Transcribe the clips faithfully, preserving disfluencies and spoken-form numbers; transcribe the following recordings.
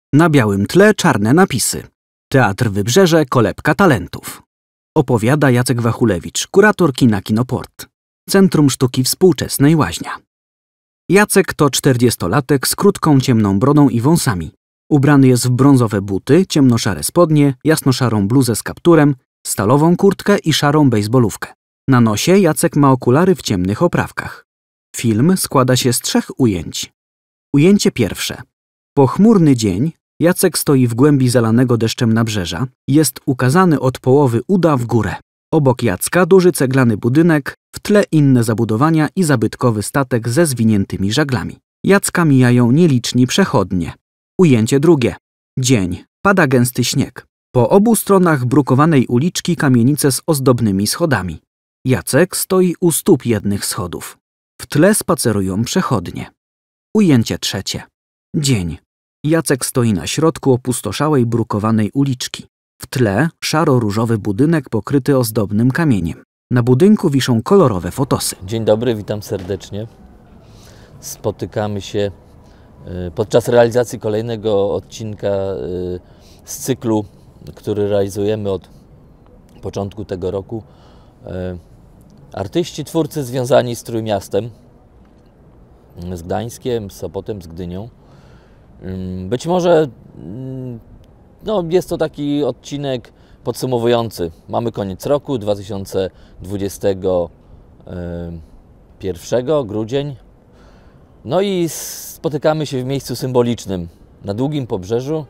Na białym tle czarne napisy. Teatr Wybrzeże, kolebka talentów. Opowiada Jacek Wachulewicz, kurator kina Kinoport. Centrum Sztuki Współczesnej Łaźnia. Jacek to czterdziestolatek z krótką ciemną brodą i wąsami. Ubrany jest w brązowe buty, ciemnoszare spodnie, jasnoszarą bluzę z kapturem, stalową kurtkę i szarą bejsbolówkę. Na nosie Jacek ma okulary w ciemnych oprawkach. Film składa się z trzech ujęć. Ujęcie pierwsze. Pochmurny dzień. Jacek stoi w głębi zalanego deszczem nabrzeża. Jest ukazany od połowy uda w górę. Obok Jacka duży ceglany budynek, w tle inne zabudowania i zabytkowy statek ze zwiniętymi żaglami. Jacka mijają nieliczni przechodnie. Ujęcie drugie. Dzień. Pada gęsty śnieg. Po obu stronach brukowanej uliczki kamienice z ozdobnymi schodami. Jacek stoi u stóp jednych schodów. W tle spacerują przechodnie. Ujęcie trzecie. Dzień. Jacek stoi na środku opustoszałej brukowanej uliczki. W tle szaro-różowy budynek pokryty ozdobnym kamieniem. Na budynku wiszą kolorowe fotosy. Dzień dobry, witam serdecznie. Spotykamy się podczas realizacji kolejnego odcinka z cyklu, który realizujemy od początku tego roku. Artyści, twórcy związani z Trójmiastem, z Gdańskiem, z Sopotem, z Gdynią. Być może no, jest to taki odcinek podsumowujący. Mamy koniec roku, dwa tysiące dwudziesty pierwszy, grudzień. No i spotykamy się w miejscu symbolicznym, na Długim Pobrzeżu,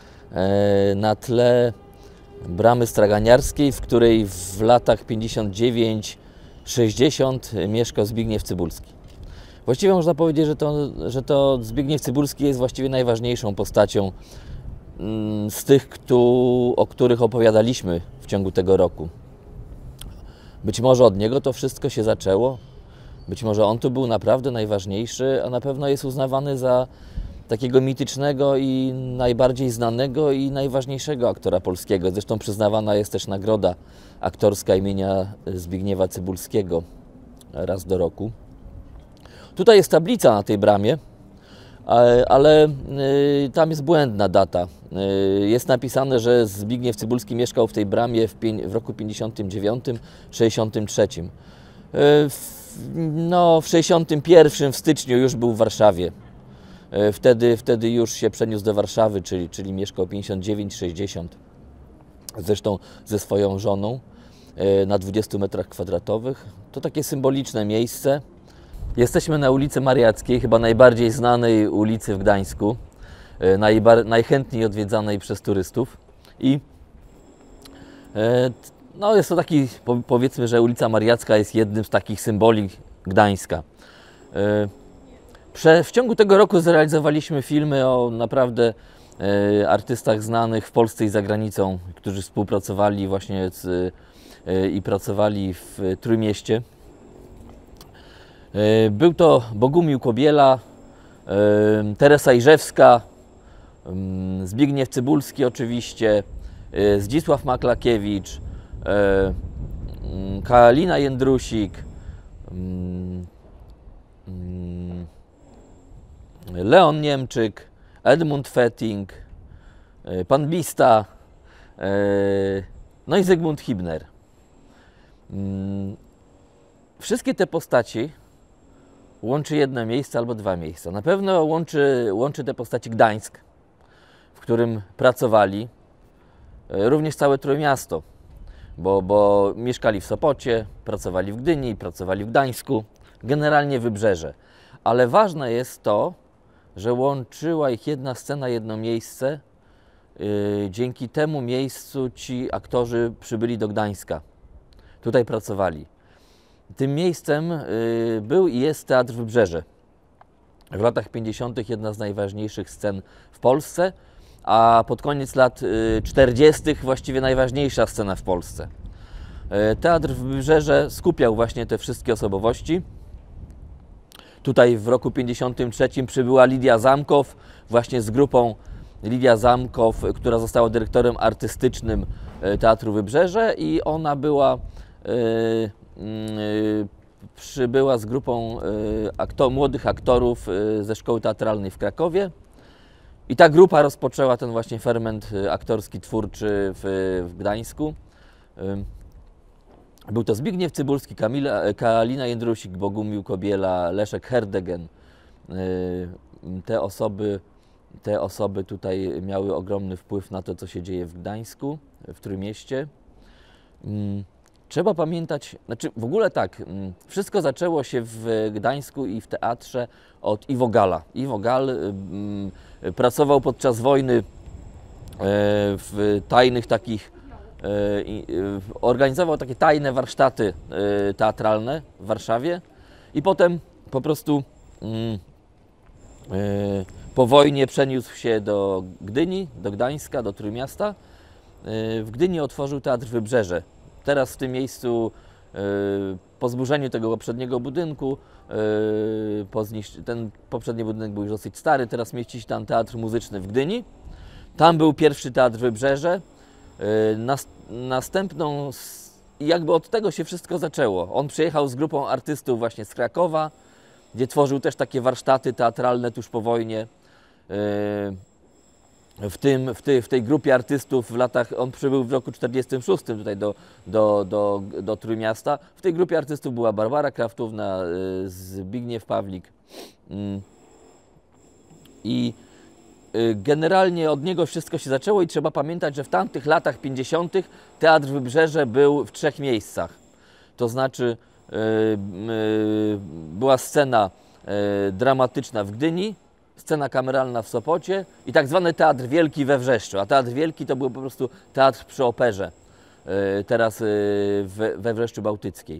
na tle Bramy Straganiarskiej, w której w latach pięćdziesiąt dziewięć sześćdziesiąt mieszkał Zbigniew Cybulski. Właściwie można powiedzieć, że to, że to Zbigniew Cybulski jest właściwie najważniejszą postacią z tych, o których opowiadaliśmy w ciągu tego roku. Być może od niego to wszystko się zaczęło, być może on tu był naprawdę najważniejszy, a na pewno jest uznawany za takiego mitycznego i najbardziej znanego i najważniejszego aktora polskiego. Zresztą przyznawana jest też nagroda aktorska imienia Zbigniewa Cybulskiego raz do roku. Tutaj jest tablica na tej bramie, ale tam jest błędna data. Jest napisane, że Zbigniew Cybulski mieszkał w tej bramie w roku pięćdziesiątym dziewiątym sześćdziesiątym trzecim. No, w sześćdziesiątym pierwszym w styczniu już był w Warszawie. Wtedy, wtedy już się przeniósł do Warszawy, czyli, czyli mieszkał pięćdziesiąt dziewięć sześćdziesiąt. Zresztą ze swoją żoną na dwudziestu metrach kwadratowych. To takie symboliczne miejsce. Jesteśmy na ulicy Mariackiej, chyba najbardziej znanej ulicy w Gdańsku, najbar najchętniej odwiedzanej przez turystów. I no, jest to taki, powiedzmy, że ulica Mariacka jest jednym z takich symboli Gdańska. W ciągu tego roku zrealizowaliśmy filmy o naprawdę artystach znanych w Polsce i za granicą, którzy współpracowali właśnie z, i pracowali w Trójmieście. Był to Bogumił Kobiela, Teresa Iżewska, Zbigniew Cybulski oczywiście, Zdzisław Maklakiewicz, Kalina Jędrusik, Leon Niemczyk, Edmund Fetting, pan Bista, no i Zygmunt Hibner. Wszystkie te postaci łączy jedno miejsce albo dwa miejsca. Na pewno łączy, łączy te postaci Gdańsk, w którym pracowali, również całe Trójmiasto, bo, bo mieszkali w Sopocie, pracowali w Gdyni, pracowali w Gdańsku, generalnie Wybrzeże. Ale ważne jest to, że łączyła ich jedna scena, jedno miejsce. Yy, dzięki temu miejscu ci aktorzy przybyli do Gdańska. Tutaj pracowali. Tym miejscem yy, był i jest Teatr Wybrzeże. W latach pięćdziesiątych jedna z najważniejszych scen w Polsce, a pod koniec lat czterdziestych właściwie najważniejsza scena w Polsce. Yy, Teatr Wybrzeże skupiał właśnie te wszystkie osobowości. Tutaj w roku pięćdziesiątym trzecim przybyła Lidia Zamkow, właśnie z grupą Lidia Zamkow, która została dyrektorem artystycznym Teatru Wybrzeże, i ona była, yy, yy, przybyła z grupą yy, aktor, młodych aktorów yy, ze Szkoły Teatralnej w Krakowie. I ta grupa rozpoczęła ten właśnie ferment aktorski, twórczy w, w Gdańsku. Był to Zbigniew Cybulski, Kamila, Kalina Jędrusik, Bogumił Kobiela, Leszek Herdegen. Te osoby, te osoby tutaj miały ogromny wpływ na to, co się dzieje w Gdańsku, w Trójmieście. Trzeba pamiętać, znaczy w ogóle tak, wszystko zaczęło się w Gdańsku i w teatrze od Iwo Gala. Iwo Gal mm, pracował podczas wojny w tajnych takich, organizował takie tajne warsztaty teatralne w Warszawie i potem po prostu mm, po wojnie przeniósł się do Gdyni, do Gdańska, do Trójmiasta. W Gdyni otworzył Teatr Wybrzeże. Teraz w tym miejscu, po zburzeniu tego poprzedniego budynku, po zniszcz... ten poprzedni budynek był już dosyć stary, teraz mieści się tam Teatr Muzyczny w Gdyni. Tam był pierwszy Teatr Wybrzeże. Następną, jakby od tego się wszystko zaczęło. On przyjechał z grupą artystów właśnie z Krakowa, gdzie tworzył też takie warsztaty teatralne tuż po wojnie. W, tym, w, tej, w tej grupie artystów w latach, on przybył w roku czterdziestym szóstym tutaj do, do, do, do Trójmiasta. W tej grupie artystów była Barbara Kraftówna, Zbigniew Pawlik. I generalnie od niego wszystko się zaczęło i trzeba pamiętać, że w tamtych latach pięćdziesiątych Teatr Wybrzeże był w trzech miejscach. To znaczy była scena dramatyczna w Gdyni, scena kameralna w Sopocie i tak zwany Teatr Wielki we Wrzeszczu. A Teatr Wielki to był po prostu teatr przy operze, teraz we Wrzeszczu Bałtyckiej.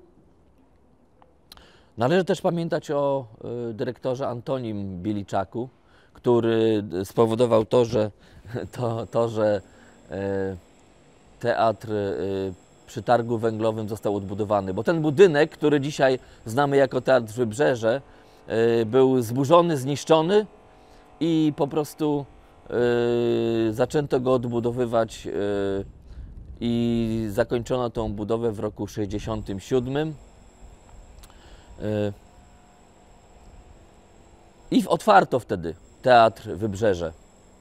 Należy też pamiętać o dyrektorze Antonim Bieliczaku, który spowodował to, że, to, to, że teatr przy Targu Węglowym został odbudowany. Bo ten budynek, który dzisiaj znamy jako Teatr Wybrzeże, był zburzony, zniszczony i po prostu y, zaczęto go odbudowywać y, i zakończono tą budowę w roku sześćdziesiątym siódmym. Y, I otwarto wtedy Teatr Wybrzeże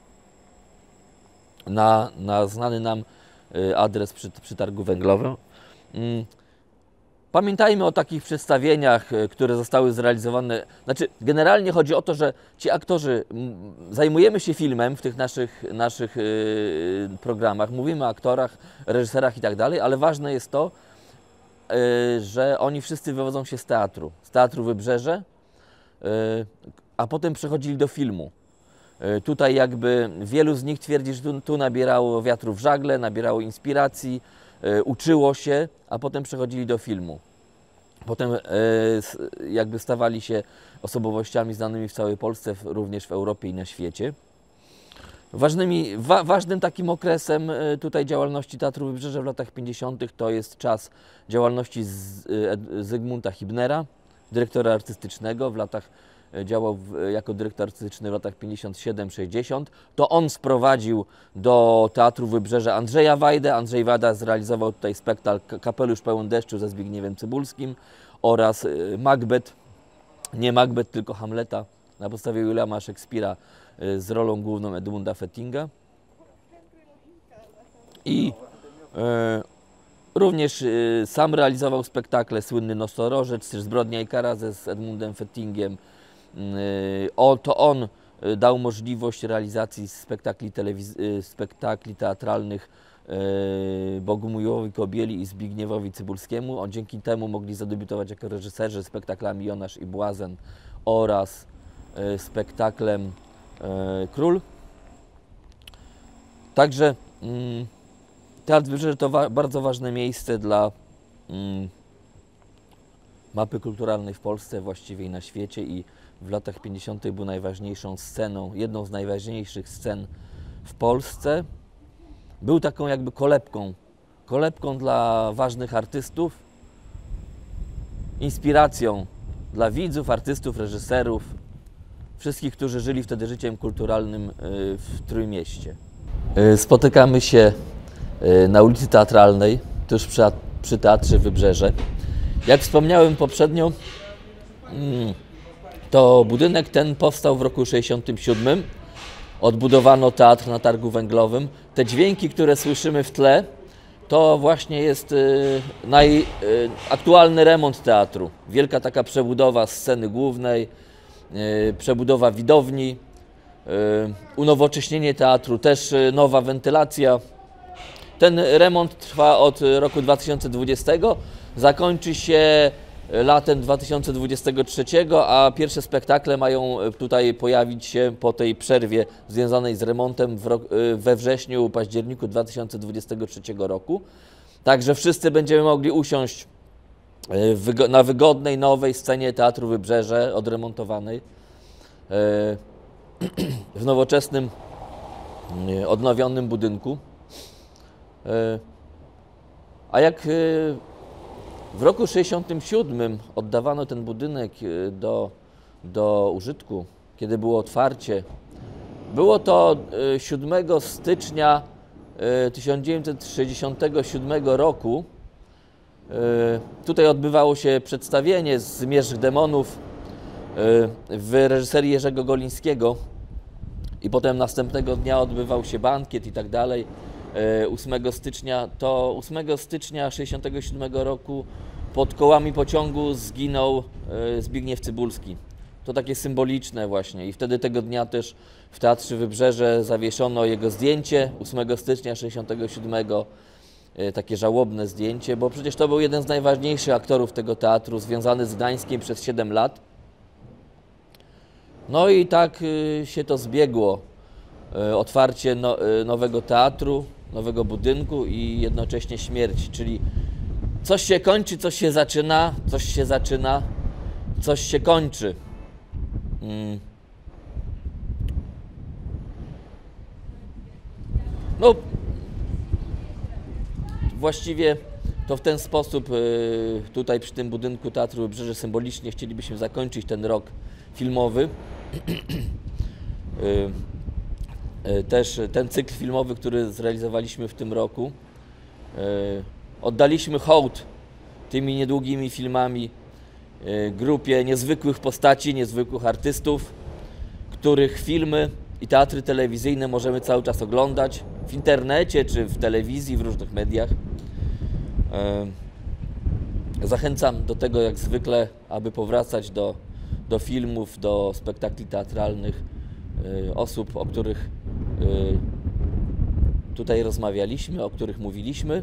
na, na znany nam adres przy, przy Targu Węglowym. Y, Pamiętajmy o takich przedstawieniach, które zostały zrealizowane. Znaczy, generalnie chodzi o to, że ci aktorzy, zajmujemy się filmem w tych naszych, naszych yy, programach, mówimy o aktorach, reżyserach i tak dalej, ale ważne jest to, yy, że oni wszyscy wywodzą się z teatru, z Teatru Wybrzeże, yy, a potem przechodzili do filmu. Yy, tutaj jakby wielu z nich twierdzi, że tu, tu nabierało wiatru w żagle, nabierało inspiracji, uczyło się, a potem przechodzili do filmu. Potem jakby stawali się osobowościami znanymi w całej Polsce, również w Europie i na świecie. Ważnymi, wa, ważnym takim okresem tutaj działalności Teatru Wybrzeże w latach pięćdziesiątych to jest czas działalności z, Zygmunta Hibnera, dyrektora artystycznego. W latach działał w, jako dyrektor artystyczny w latach pięćdziesiątym siódmym sześćdziesiątym. To on sprowadził do Teatru Wybrzeże Andrzeja Wajdę. Andrzej Wajda zrealizował tutaj spektakl Kapelusz pełen deszczu ze Zbigniewem Cybulskim oraz Macbeth, nie Macbeth, tylko Hamleta na podstawie Williama Szekspira z rolą główną Edmunda Fettinga. I e, również e, sam realizował spektakle słynny Nosorożec, czy Zbrodnia i kara ze z Edmundem Fettingiem. O, to on dał możliwość realizacji spektakli, spektakli teatralnych Bogumiłowi Kobieli i Zbigniewowi Cybulskiemu. On dzięki temu mogli zadebiutować jako reżyserzy spektaklami Jonasz i Błazen oraz spektaklem Król. Także Teatr Wybrzeże to wa bardzo ważne miejsce dla mapy kulturalnej w Polsce, właściwie i na świecie, i w latach pięćdziesiątych był najważniejszą sceną, jedną z najważniejszych scen w Polsce. Był taką jakby kolebką, kolebką dla ważnych artystów, inspiracją dla widzów, artystów, reżyserów, wszystkich, którzy żyli wtedy życiem kulturalnym w Trójmieście. Spotykamy się na ulicy Teatralnej, tuż przy, przy Teatrze Wybrzeże. Jak wspomniałem poprzednio, to budynek ten powstał w roku sześćdziesiątym siódmym, odbudowano teatr na Targu Węglowym. Te dźwięki, które słyszymy w tle, to właśnie jest y, naj, y, aktualny remont teatru. Wielka taka przebudowa sceny głównej, y, przebudowa widowni, y, unowocześnienie teatru, też y, nowa wentylacja. Ten remont trwa od roku dwa tysiące dwudziestego, zakończy się latem dwa tysiące dwudziestego trzeciego, a pierwsze spektakle mają tutaj pojawić się po tej przerwie związanej z remontem we wrześniu, październiku dwa tysiące dwudziestego trzeciego roku. Także wszyscy będziemy mogli usiąść na wygodnej, nowej scenie Teatru Wybrzeże, odremontowanej, w nowoczesnym, odnowionym budynku. A jak w roku sześćdziesiątym siódmym oddawano ten budynek do, do użytku, kiedy było otwarcie, było to siódmego stycznia tysiąc dziewięćset sześćdziesiątego siódmego roku. Tutaj odbywało się przedstawienie Zmierzch Demonów w reżyserii Jerzego Golińskiego i potem następnego dnia odbywał się bankiet i tak dalej. ósmego stycznia, to ósmego stycznia tysiąc dziewięćset sześćdziesiątego siódmego roku pod kołami pociągu zginął Zbigniew Cybulski. To takie symboliczne właśnie i wtedy tego dnia też w Teatrze Wybrzeże zawieszono jego zdjęcie ósmego stycznia tysiąc dziewięćset sześćdziesiątego siódmego. Takie żałobne zdjęcie, bo przecież to był jeden z najważniejszych aktorów tego teatru, związany z Gdańskiem przez siedem lat. No i tak się to zbiegło. Otwarcie no, nowego teatru, nowego budynku i jednocześnie śmierć, czyli coś się kończy, coś się zaczyna, coś się zaczyna, coś się kończy. Hmm. No, właściwie to w ten sposób tutaj przy tym budynku Teatru Wybrzeże symbolicznie chcielibyśmy zakończyć ten rok filmowy. Też ten cykl filmowy, który zrealizowaliśmy w tym roku. Oddaliśmy hołd tymi niedługimi filmami grupie niezwykłych postaci, niezwykłych artystów, których filmy i teatry telewizyjne możemy cały czas oglądać w internecie czy w telewizji, w różnych mediach. Zachęcam do tego jak zwykle, aby powracać do, do filmów, do spektakli teatralnych osób, o których tutaj rozmawialiśmy, o których mówiliśmy.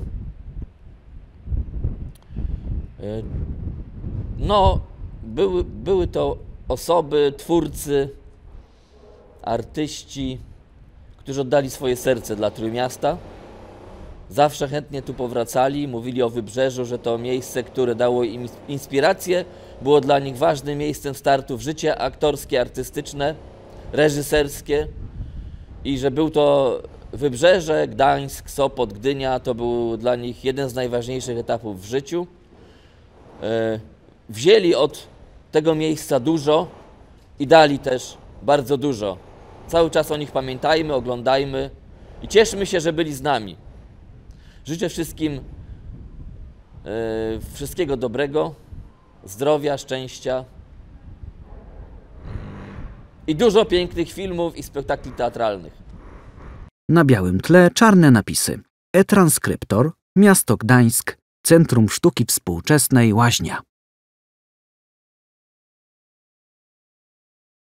No, były, były to osoby, twórcy, artyści, którzy oddali swoje serce dla Trójmiasta. Zawsze chętnie tu powracali, mówili o Wybrzeżu, że to miejsce, które dało im inspirację, było dla nich ważnym miejscem startu w życie aktorskie, artystyczne, reżyserskie i że był to Wybrzeże, Gdańsk, Sopot, Gdynia, to był dla nich jeden z najważniejszych etapów w życiu. Wzięli od tego miejsca dużo i dali też bardzo dużo. Cały czas o nich pamiętajmy, oglądajmy i cieszmy się, że byli z nami. Życzę wszystkim wszystkiego dobrego, zdrowia, szczęścia i dużo pięknych filmów i spektakli teatralnych. Na białym tle czarne napisy. E-transkryptor, Miasto Gdańsk, Centrum Sztuki Współczesnej Łaźnia.